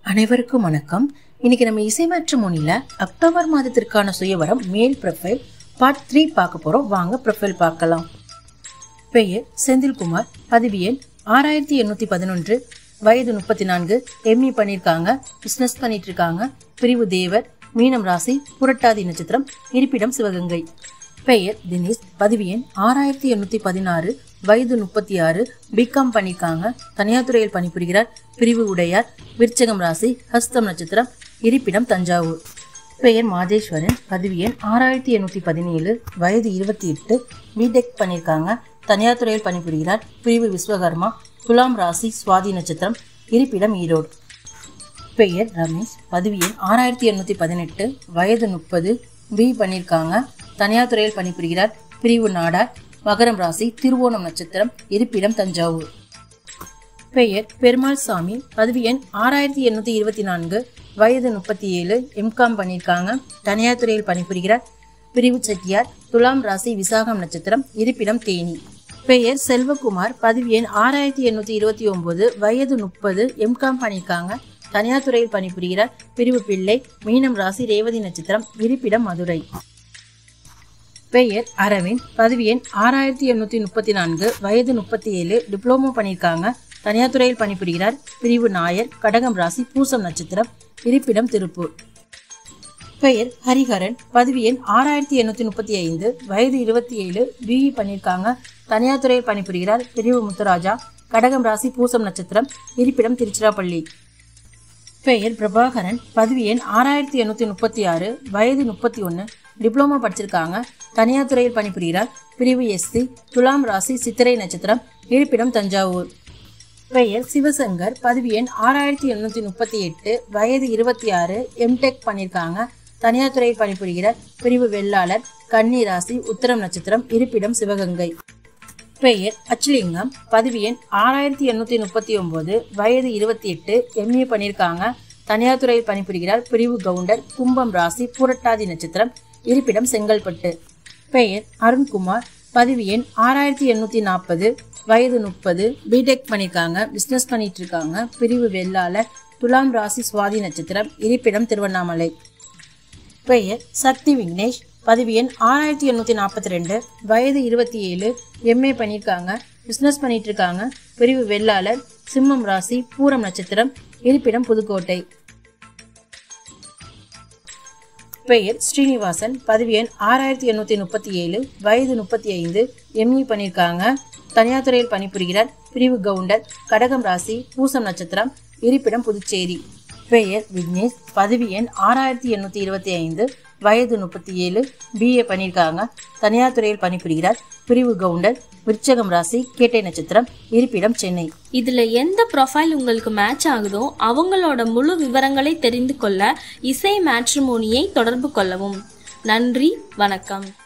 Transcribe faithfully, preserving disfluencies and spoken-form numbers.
அனைவருக்கும் வணக்கம். இன்னைக்கு நம்ம இசை மேட்ரிமோனில அக்டோபர் மாதத்திற்கான சுயவரம் மேல் ப்ரொஃபைல் பார்ட் த்ரீ பார்க்க போறோம். வாங்க ப்ரொஃபைல் பார்க்கலாம். பெயர் செந்தில்குமார், பதிவு எண் ஆறாயிரத்தி எண்ணூத்தி பதினொன்று, வயது முப்பத்தி நான்கு, எம்இ பண்ணிருக்காங்க, பிசினஸ் பண்ணிட்டு இருக்காங்க, பிரிவு தேவர், மீனம் ராசி, புரட்டாதி நட்சத்திரம், இருப்பிடம் சிவகங்கை. பெயர் தினேஷ், பதிவு எண் ஆறாயிரத்தி எண்ணூத்தி பதினாறு, வயது முப்பத்தி ஆறு, பிகாம் பண்ணிருக்காங்க, தனியார் துறையில் பணிபுரிகிறார், பிரிவு உடையார், விருச்சகம் ராசி, ஹஸ்தம் நட்சத்திரம், இருப்பிடம் தஞ்சாவூர். பெயர் மாதேஸ்வரன், பதிவு எண் ஆறாயிரத்தி எண்ணூத்தி பதினேழு, வயது இருபத்தி எட்டு, பிடெக் பண்ணிருக்காங்க, தனியார் துறையில் பணிபுரிகிறார், பிரிவு விஸ்வகர்மா, துலாம் ராசி, சுவாதி நட்சத்திரம், இருப்பிடம் ஈரோடு. பெயர் ரமேஷ், பதிவு எண் ஆறாயிரத்தி எண்ணூத்தி பதினெட்டு, வயது முப்பது, பி பண்ணிருக்காங்க, தனியார் துறையில் பணிபுரிகிறார், பிரிவு நாடார், மகரம் ராசி, திருவோணம் நட்சத்திரம், இருப்பிடம் தஞ்சாவூர். பெயர் பெருமாள் சாமி, பதிவு எண் ஆறாயிரத்தி எண்ணூத்தி இருபத்தி நான்கு, வயது முப்பத்தி ஏழு, எம்காம் பண்ணிருக்காங்க, தனியார் துறையில் பணிபுரிகிறார், பிரிவு செட்டியார், துலாம் ராசி, விசாகம் நட்சத்திரம், இருப்பிடம் தேனி. பெயர் செல்வகுமார், பதிவு எண் ஆறாயிரத்தி எண்ணூத்தி இருபத்தி ஒன்பது, வயது முப்பது, எம்காம் பண்ணிருக்காங்க, தனியார் துறையில் பணிபுரிகிறார், பிரிவு பிள்ளை, மீனம் ராசி, ரேவதி நட்சத்திரம், இருப்பிடம் மதுரை. பெயர் அரவிந்த், பதிவு எண் ஆறாயிரத்தி எண்ணூத்தி முப்பத்தி நான்கு, வயது முப்பத்தி ஏழு, டிப்ளமோ பண்ணிருக்காங்க, தனியார் துறையில் பணிபுரிகிறார், பிரிவு நாயர், கடகம் ராசி, பூசம் நட்சத்திரம், இருப்பிடம் திருப்பூர். பெயர் ஹரிஹரன், பதிவு எண் ஆறாயிரத்தி எண்ணூத்தி முப்பத்தி ஐந்து, வயது இருபத்தி ஏழு, பிஇ பண்ணிருக்காங்க, தனியார் துறையில் பணிபுரிகிறார், பிரிவு முத்துராஜா, கடகம் ராசி, பூசம் நட்சத்திரம், இருப்பிடம் திருச்சிராப்பள்ளி. பெயர் பிரபாகரன், பதிவு எண் ஆறாயிரத்தி எண்ணூத்தி முப்பத்தி ஆறு, வயது முப்பத்தி ஒன்னு, டிப்ளமோ படிச்சிருக்காங்க, தனியார் துறையில் பணிபுரிகிறார், பிரிவு எஸ்சி, துலாம் ராசி, சித்திரை நட்சத்திரம், இருப்பிடம் தஞ்சாவூர். பெயர் சிவசங்கர், பதிவு எண் ஆறாயிரத்தி எண்ணூத்தி முப்பத்தி எட்டு, வயது இருபத்தி ஆறு, எம்டெக் பண்ணிருக்காங்க, தனியார் துறையில் பணிபுரிகிறார், பிரிவு வெள்ளாளர், கன்னி ராசி, உத்திரம் நட்சத்திரம், இருப்பிடம் சிவகங்கை. பெயர் அச்சுலிங்கம், பதிவு எண் ஆறாயிரத்தி எண்ணூத்தி முப்பத்தி ஒன்பது, வயது இருபத்தி எட்டு, எம்ஏ பண்ணிருக்காங்க, தனியார் துறையில் பணிபுரிகிறார், பிரிவு கவுண்டர், கும்பம் ராசி, பூரட்டாதி நட்சத்திரம், இருப்பிடம் செங்கல்பட்டு. பெயர் அருண்குமார், பதிவு எண் ஆறாயிரத்தி எண்ணூத்தி நாற்பது, வயது முப்பது, பிடெக் பண்ணிருக்காங்க, பிசினஸ் பண்ணிட்டு இருக்காங்க, பிரிவு வெள்ளாளர், துலாம் ராசி, சுவாதி நட்சத்திரம், இருப்பிடம் திருவண்ணாமலை. பெயர் சக்தி விக்னேஷ், பதிவு எண் ஆறாயிரத்தி எண்ணூத்தி நாற்பத்தி ரெண்டு, வயது இருபத்தி ஏழு, எம்ஏ பண்ணிருக்காங்க, பிசினஸ் பண்ணிட்டு இருக்காங்க, பிரிவு வெள்ளாளர், சிம்மம் ராசி, பூரம் நட்சத்திரம், இருப்பிடம் புதுக்கோட்டை. பெயர் ஸ்ரீனிவாசன், பதிவு எண் ஆறாயிரத்தி எண்ணூத்தி முப்பத்தி ஏழு, வயது முப்பத்தி ஐந்து, எம்இ பண்ணிருக்காங்க, தனியார் துறையில் பணிபுரிகிறார், பிரிவு கவுண்டர், கடகம் ராசி, பூசம் நட்சத்திரம், இருப்பிடம் புதுச்சேரி. பெயர் விக்னேஷ், பதிவு எண் ஆறாயிரத்தி எண்ணூத்தி இருபத்தி ஐந்து, வயது முப்பத்தி ஏழு, பிஏ பண்ணிருக்காங்க, தனியார் துறையில் பணிபுரிகிறார், பிரிவு கவுண்டர், விருச்சகம் ராசி, கேட்டை நட்சத்திரம், இருப்பிடம் சென்னை. இதுல எந்த ப்ரொஃபைல் உங்களுக்கு மேட்ச் ஆகுதோ அவங்களோட முழு விவரங்களை தெரிந்து கொள்ள இசை மேட்ரிமோனியை தொடர்பு கொள்ளவும். நன்றி, வணக்கம்.